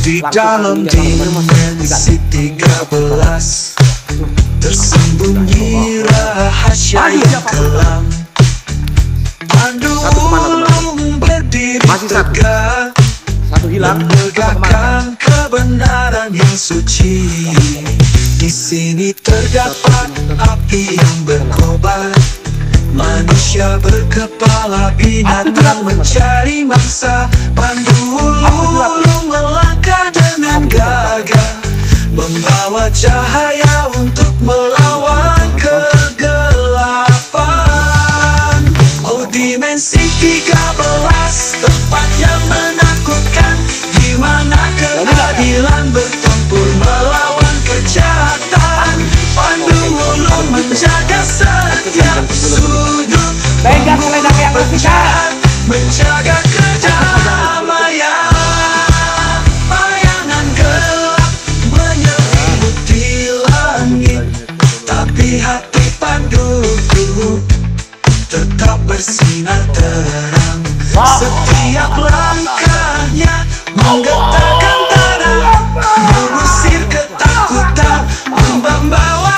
Di dalam dimensi 13 tersembunyi rahasia yang kelam. Pandu ulung berdiri tegak menegakkan kebenaran yang suci. Di sini terdapat api yang berkobar. Manusia berkepala binatang mencari mangsa. Pandu ulung melangkah dengan gagah, membawa cahaya untuk melawan kegelapan. Oh, dimensi 13, tempat yang menakutkan, di mana keadilan bertempur melawan kejahatan. Pandu ulung menjaga setiap sudut, membunuh penjahat, menjaga kedamaian. Bayangan gelap menyelimuti langit, tapi hati Panduku tetap bersinar terang. Setiap langkahnya menggetarkan tanah, mengusir ketakutan, membawa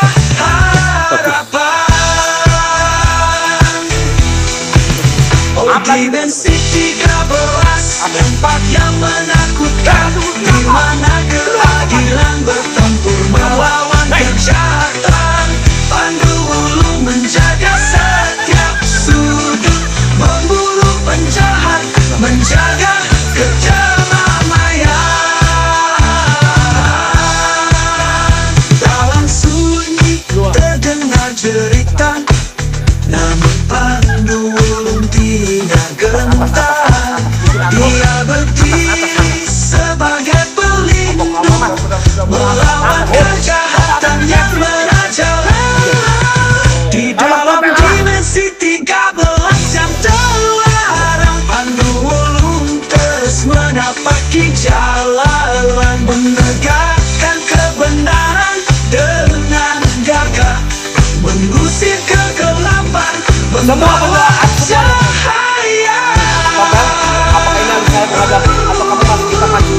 harapan. Oh, dimensi 13, tempat yang menakutkan, di mana keadilan bertempur melawan kejahatan. Pandu ulung menjaga setiap sudut, memburu penjahat, menjaga kedamaian. Dalam sunyi terdengar jeritan, namun Pandu ulung tidak gentar. Dia berdiri sebagai pelindung, melawan kejahatan yang merajalela. Di dalam dimensi 13 yang terlarang, Pandu ulung terus menapaki jalan, menegakkan kebenaran dengan gagah, mengusir kegelapan, membawa cahaya. Apakah ini harus saya menghadapi atau kamu masih bisa maju?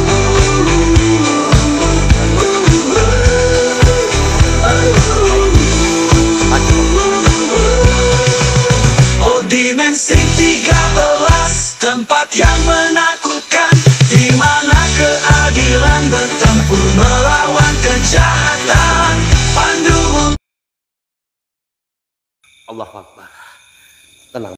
Oh, dimensi 13, tempat yang menakutkan, di mana keadilan bertempur melawan kejahatan. Pandu. Allahu Akbar. Tenang.